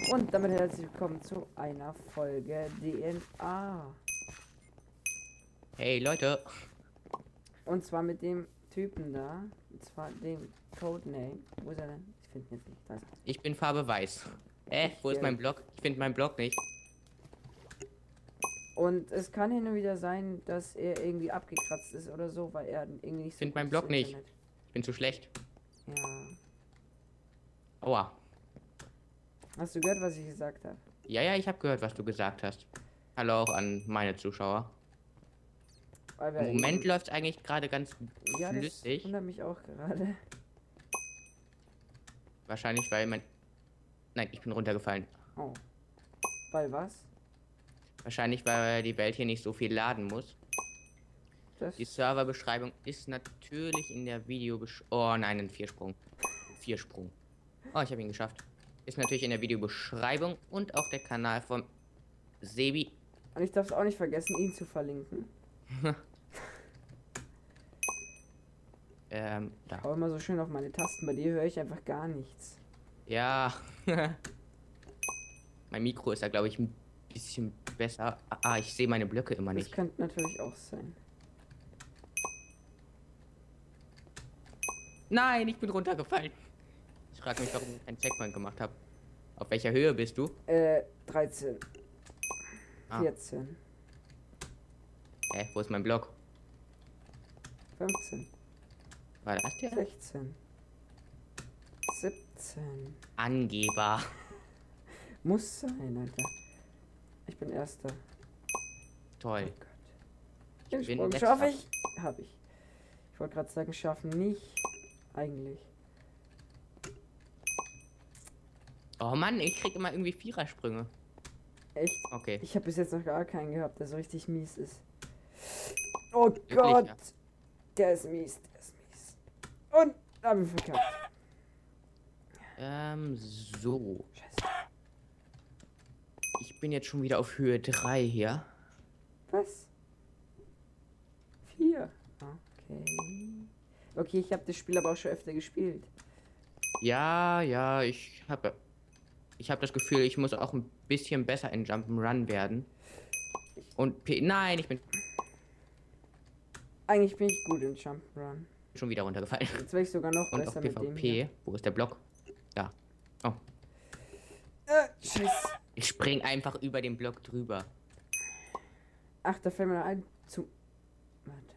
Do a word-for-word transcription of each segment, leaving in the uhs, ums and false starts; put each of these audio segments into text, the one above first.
Und damit herzlich willkommen zu einer Folge D N A. Hey Leute. Und zwar mit dem Typen da. Und zwar dem Codename. Wo ist er denn? Ich finde ihn jetzt nicht. Da ist er. Ich bin Farbe weiß. Äh, wo ist mein Block? Ich finde meinen Block nicht. Und es kann hin und wieder sein, dass er irgendwie abgekratzt ist oder so, weil er irgendwie nicht Ich so finde meinen gutes Block nicht. Internet. Ich bin zu schlecht. Ja. Aua. Hast du gehört, was ich gesagt habe? Ja, ja, ich habe gehört, was du gesagt hast. Hallo auch an meine Zuschauer. Weil wir Im Moment irgendwie- läuft es eigentlich gerade ganz Ja, das flüssig. wundert mich auch gerade. Wahrscheinlich, weil mein... Nein, ich bin runtergefallen. Oh. Weil was? Wahrscheinlich, weil die Welt hier nicht so viel laden muss. Das Die Serverbeschreibung ist natürlich in der Videobesch... Oh nein, ein Viersprung. Viersprung. Oh, ich habe ihn geschafft. Ist natürlich in der Videobeschreibung und auch der Kanal von Sebi. Und ich darf es auch nicht vergessen, ihn zu verlinken. Ähm, da. Schau immer so schön auf meine Tasten. Bei dir höre ich einfach gar nichts. Ja. Mein Mikro ist da, glaube ich, ein bisschen besser. Ah, ich sehe meine Blöcke immer Das nicht. könnte natürlich auch sein. Nein, ich bin runtergefallen. Ich frage mich, warum ich keinen Checkpoint gemacht habe. Auf welcher Höhe bist du? Äh, dreizehn. Ah. vierzehn. Hä, wo ist mein Block? fünfzehn. War das der? sechzehn. siebzehn. Angeber. Muss sein, Alter. Ich bin Erster. Toll. Oh Gott. Den Ich bin Sprung Letzter. schaffe ich. Hab ich. Ich wollte gerade sagen, schaffen nicht. Eigentlich. Oh Mann, ich krieg immer irgendwie Vierersprünge. Echt? Okay. Ich habe bis jetzt noch gar keinen gehabt, der so richtig mies ist. Oh Wirklich, Gott. ja. Der ist mies, der ist mies. Und haben wir verkackt. Ähm, so. Scheiße. Ich bin jetzt schon wieder auf Höhe drei hier. Was? Vier. Okay. Okay, ich habe das Spiel aber auch schon öfter gespielt. Ja, ja, ich habe ich habe das Gefühl, ich muss auch ein bisschen besser in Jump'n'Run werden. Und P nein, ich bin Eigentlich bin ich gut im Jump'n'Run. schon wieder runtergefallen. Jetzt wäre ich sogar noch Und besser auf mit dem hier. PvP, wo ist der Block? Da. Oh, Äh, Scheiße. ich spring einfach über den Block drüber. Ach, da fällt mir noch ein. Zu. Warte.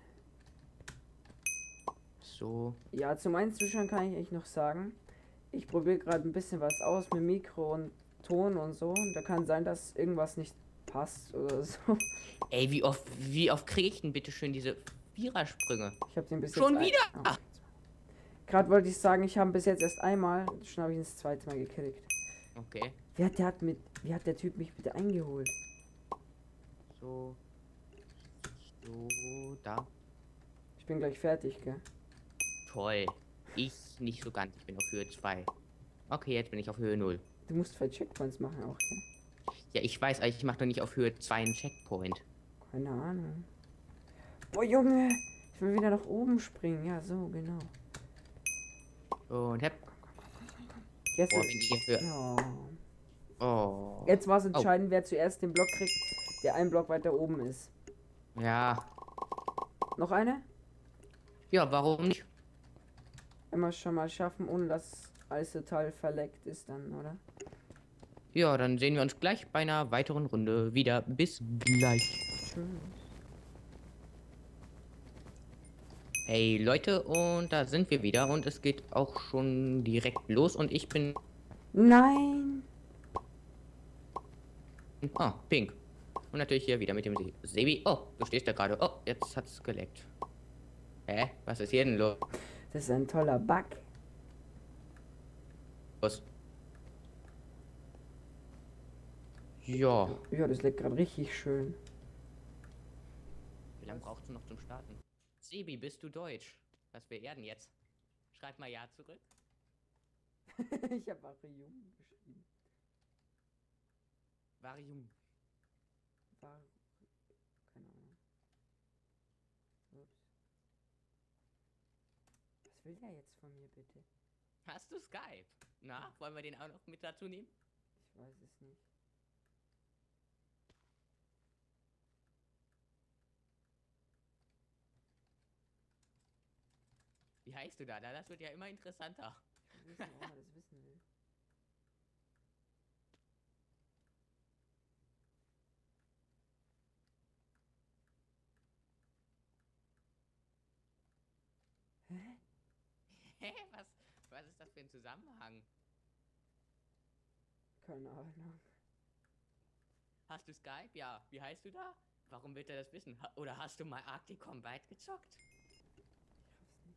So. Ja, zu meinen Zuschauern kann ich echt noch sagen, ich probiere gerade ein bisschen was aus mit Mikro und Ton und so. Und da kann sein, dass irgendwas nicht passt oder so. Ey, wie oft, wie oft kriege ich denn bitte schön diese Vierersprünge? Ich habe den bis Schon jetzt. wieder? Ein... Oh. Gerade wollte ich sagen, ich habe bis jetzt erst einmal, schon habe ich ihn das zweite Mal gekriegt. Okay. Wer hat, der hat mit, wie hat der Typ mich bitte eingeholt? So. So, da. Ich bin gleich fertig, gell? Toll. Ich nicht so ganz. Ich bin auf Höhe zwei. Okay, jetzt bin ich auf Höhe null. Du musst zwei Checkpoints machen auch, gell? Ja, ich weiß, aber ich mache doch nicht auf Höhe zwei einen Checkpoint. Keine Ahnung. Boah, Junge! Ich will wieder nach oben springen. Ja, so, genau. Und hep. Jetzt, Boah, wenn die hier Höhe. oh. Oh. Jetzt war es entscheidend, wer zuerst den Block kriegt, der einen Block weiter oben ist. Ja. Noch eine? Ja, warum nicht? Immer schon mal schaffen, ohne dass alles total verleckt ist dann, oder? Ja, dann sehen wir uns gleich bei einer weiteren Runde wieder. Bis gleich. Tschüss. Hey Leute, und da sind wir wieder und es geht auch schon direkt los und ich bin... Nein! Ah, pink. Und natürlich hier wieder mit dem Se Sebi. Oh, du stehst da gerade. Oh, jetzt hat's geleckt. Hä? Was ist hier denn los? Das ist ein toller Bug. Ja. Ja, das leckt gerade richtig schön. Wie lange brauchst du noch zum Starten? Sebi, bist du deutsch? Was wir erden jetzt? Schreib mal ja zurück. Ich habe Arium geschrieben. Varium. War... Keine Ahnung. Ups. Was will der jetzt von mir, bitte? Hast du Skype? Na, wollen wir den auch noch mit dazu nehmen? Ich weiß es nicht. Wie heißt du da? Da, das wird ja immer interessanter. Ich will wissen, warum er das wissen will. Hä? Hä? Was, was ist das für ein Zusammenhang? Keine Ahnung. Hast du Skype? Ja. Wie heißt du da? Warum wird er das wissen? Ha oder hast du mal Arctic Combat gezockt? Ich raff's nicht.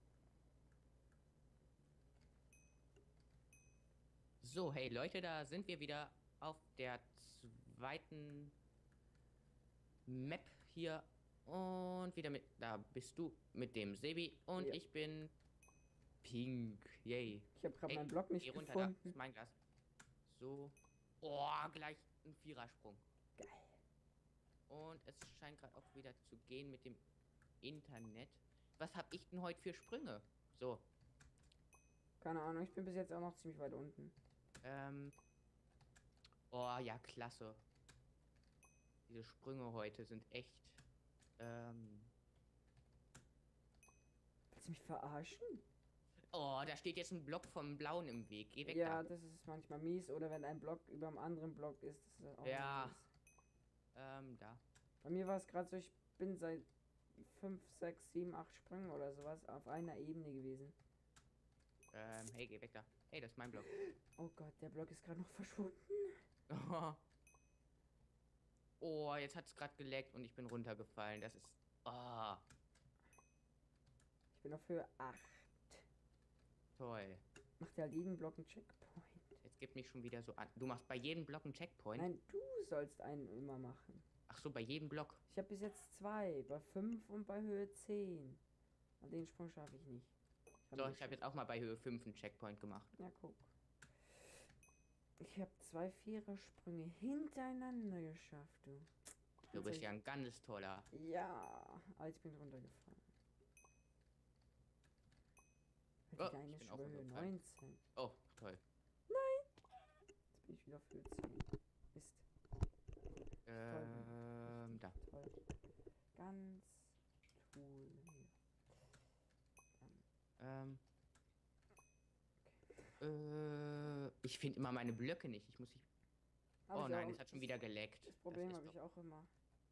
So, hey Leute, da sind wir wieder auf der zweiten Map hier. Und wieder mit, da bist du mit dem Sebi und Ja. ich bin Pink. Yay. Ich habe gerade Hey, meinen Block nicht geh runter, da gefunden. ist mein Glas. So. Oh, gleich ein Vierersprung. Geil. Und es scheint gerade auch wieder zu gehen mit dem Internet. Was habe ich denn heute für Sprünge? So. Keine Ahnung, ich bin bis jetzt auch noch ziemlich weit unten. Ähm. Oh ja, klasse. Diese Sprünge heute sind echt. Ähm. Willst du mich verarschen? Oh, da steht jetzt ein Block vom Blauen im Weg. Geh weg Ja, da. das ist manchmal mies. Oder wenn ein Block über einem anderen Block ist, das ist auch Ja. mies. Ähm, da. Bei mir war es gerade so, ich bin seit fünf, sechs, sieben, acht Sprüngen oder sowas auf einer Ebene gewesen. Ähm, hey, geh weg da. Hey, das ist mein Block. Oh Gott, der Block ist gerade noch verschwunden. Oh, jetzt hat es gerade geleckt und ich bin runtergefallen. Das ist. Oh, Ich bin auf Höhe acht. toll. Macht ja jeden Block einen Checkpoint. Jetzt gibt mich schon wieder so an. Du machst bei jedem Block einen Checkpoint? Nein, du sollst einen immer machen. Ach so, bei jedem Block. Ich habe bis jetzt zwei, bei fünf und bei Höhe zehn. Und den Sprung schaffe ich nicht. Ich So, ich habe jetzt auch mal bei Höhe fünf einen Checkpoint gemacht. Ja, guck. Ich habe zwei Vierer-Sprünge hintereinander geschafft, du. Du bist ja ein ganz toller. Ja, aber ich bin runtergefallen. Die Oh, kleine ich ist bin schon auch bei Höhe runtergefallen. neunzehn. Oh, toll. Jetzt bin ich wieder auf Höhe zehn. Mist. Ähm, da. Toll. Ganz cool. Ähm. Äh, ich finde immer meine Blöcke nicht. Ich muss sie. Hab Oh ich nein, auch- es hat schon wieder geleckt. Das Problem ist habe ich doch- auch immer.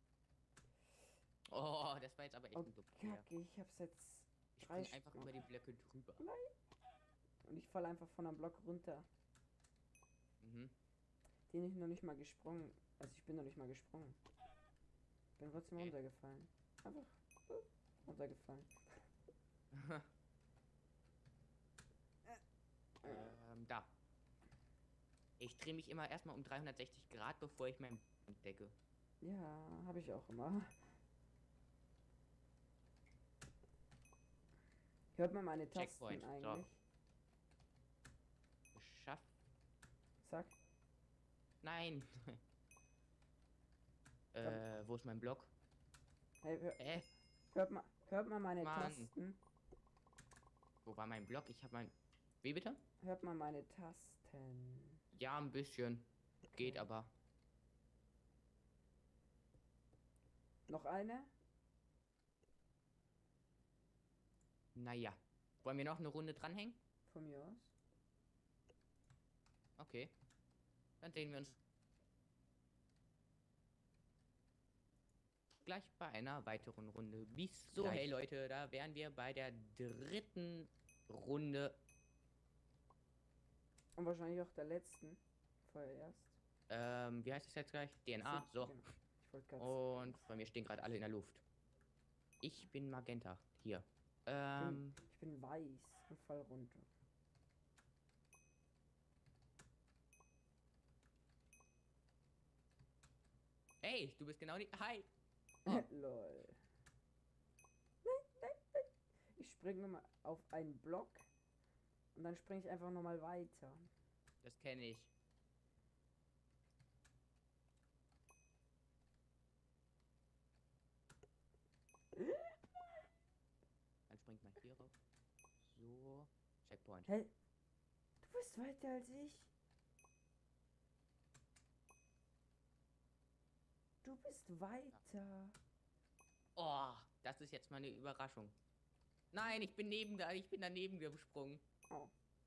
Oh, das war jetzt aber echt Oh, ein Duplier. Kacke, ich hab's jetzt Ich drei spring einfach Sprünge. über die Blöcke drüber. Und ich falle einfach von einem Block runter. Mhm. Den ich noch nicht mal gesprungen. Also ich bin noch nicht mal gesprungen. Bin trotzdem Okay. runtergefallen. Einfach äh, runtergefallen. ähm, da. Ich drehe mich immer erstmal um dreihundertsechzig Grad, bevor ich meinen entdecke. Ja, habe ich auch immer. Hört man meine Tasten Checkpoint, so. eigentlich? Geschafft. Sag. Nein. äh, wo ist mein Block? Hey, hör, Äh, hört, man, hört man meine Mann. Tasten? wo war mein Block? Ich habe mein. Wie bitte? Hört man meine Tasten? Ja, ein bisschen. Geht aber. Noch eine? Naja. Wollen wir noch eine Runde dranhängen? Von mir aus. Okay. Dann sehen wir uns gleich bei einer weiteren Runde. Bis so, Gleich. hey Leute, da wären wir bei der dritten Runde. Und wahrscheinlich auch der letzten. Vorerst. Ähm, wie heißt es jetzt gleich? D N A. So. Genau. Ich wollte gerade Und bei mir stehen gerade alle in der Luft. Ich bin Magenta. Hier. Ähm, Ich bin weiß und fall runter. hey, du bist genau die. Hi. Lol. Nein, nein, nein. Ich springe mal auf einen Block und dann springe ich einfach nochmal weiter. Das kenne ich. Dann springt man hier rauf. So. Checkpoint. Hä? Du bist weiter als ich. Du bist weiter. Oh, das ist jetzt mal eine Überraschung. Nein, ich bin neben da, ich bin daneben gesprungen. Oh.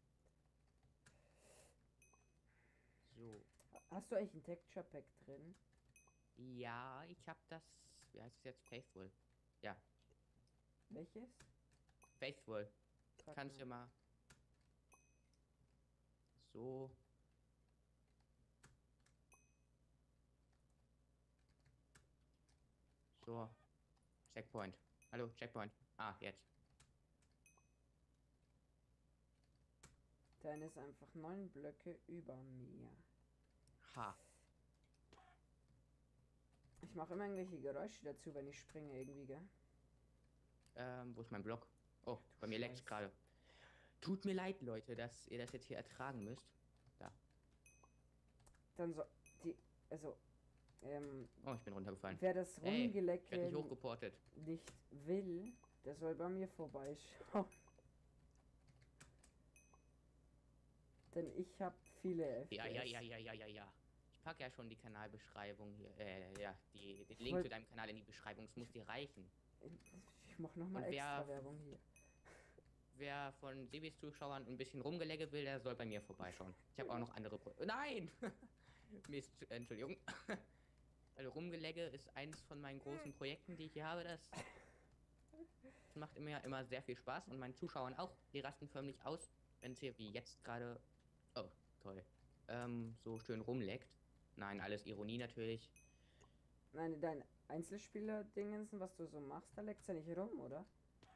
So. Hast du eigentlich ein Texture Pack drin? Ja, ich habe das. Wie heißt es jetzt? Faithful. Ja, Welches? Faithful. Sag Kannst du mal. mal. So. So. Checkpoint. Hallo, Checkpoint. Ah, jetzt. Deine ist einfach neun Blöcke über mir. Ha. Ich mache immer irgendwelche Geräusche dazu, wenn ich springe irgendwie, gell? Ähm, wo ist mein Block? Oh, Du bei mir leckt Scheiß. gerade. Tut mir leid, Leute, dass ihr das jetzt hier ertragen müsst. Da. Dann so, die, also, ähm, Oh, ich bin runtergefallen. wer das Ey, ich werde Rumgelecke nicht hochgeportet. nicht will, der soll bei mir vorbeischauen. Denn ich habe viele F P S. Ja, ja, ja, ja, ja, ja, ja. Ich packe ja schon die Kanalbeschreibung hier. Äh, ja, die, den Ich Link wollt- zu deinem Kanal in die Beschreibung. Es muss dir reichen. Ich mache nochmal Und extra wer, Werbung hier. wer von Sebis Zuschauern ein bisschen Rumgelegge will, der soll bei mir vorbeischauen. Ich habe auch noch andere. Pro Nein! Mist, Entschuldigung. Also Rumgelegge ist eins von meinen großen Projekten, die ich hier habe. Das macht immer, immer sehr viel Spaß und meinen Zuschauern auch. Die rasten förmlich aus, wenn es hier wie jetzt gerade. Oh, toll. Ähm, so schön rumleckt. Nein, alles Ironie natürlich. Nein, dein Einzelspieler-Dingensen, was du so machst, da leckt's ja nicht rum, oder?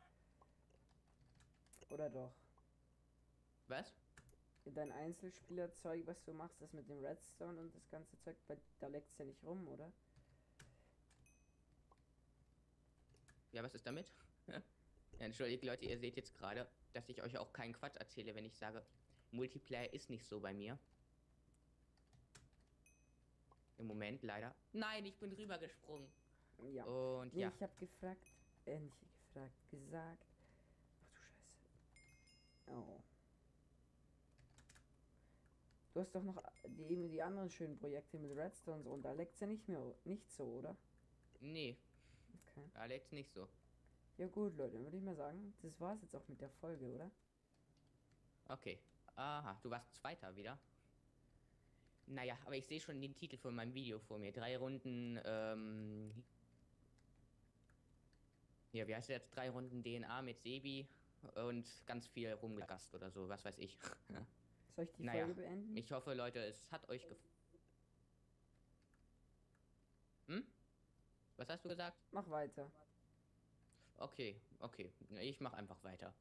Oder doch? Was? Dein Einzelspieler-Zeug, was du machst, das mit dem Redstone und das ganze Zeug, da leckt's ja nicht rum, oder? Ja, was ist damit? Ja, entschuldigt, Leute, ihr seht jetzt gerade, dass ich euch auch keinen Quatsch erzähle, wenn ich sage, Multiplayer ist nicht so bei mir. Im Moment leider. Nein, ich bin rübergesprungen. Ja. Und Nee, ja. ich hab gefragt, äh, nicht gefragt, gesagt. Ach du Scheiße. Oh. Du hast doch noch die, eben die anderen schönen Projekte mit Redstone und so, und da leckt's ja nicht mehr, nicht so, oder? Nee, Okay. da jetzt nicht so. Ja gut, Leute, dann würde ich mal sagen, das war's jetzt auch mit der Folge, oder? Okay. Aha, du warst Zweiter wieder. Naja, aber ich sehe schon den Titel von meinem Video vor mir. Drei Runden, ähm. Ja, wie heißt der jetzt? Drei Runden D N A mit Sebi und ganz viel rumgegast oder so, was weiß ich. Soll ich die Naja, Folge beenden? ich hoffe, Leute, es hat euch gefallen. Hm? Was hast du gesagt? Mach weiter. Okay, okay. Ich mache einfach weiter.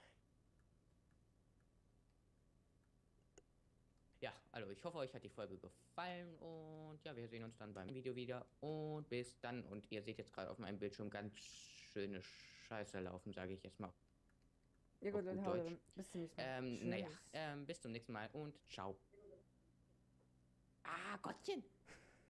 Ja, also ich hoffe, euch hat die Folge gefallen und ja, wir sehen uns dann beim Video wieder und bis dann. Und ihr seht jetzt gerade auf meinem Bildschirm ganz schöne Scheiße laufen, sage ich jetzt mal Ja gut, auf Leute, gut haut Deutsch. rein. Bis zum nächsten Mal. Ähm, naja, Tschüss. ähm, bis zum nächsten Mal und ciao. Ah, Gottchen!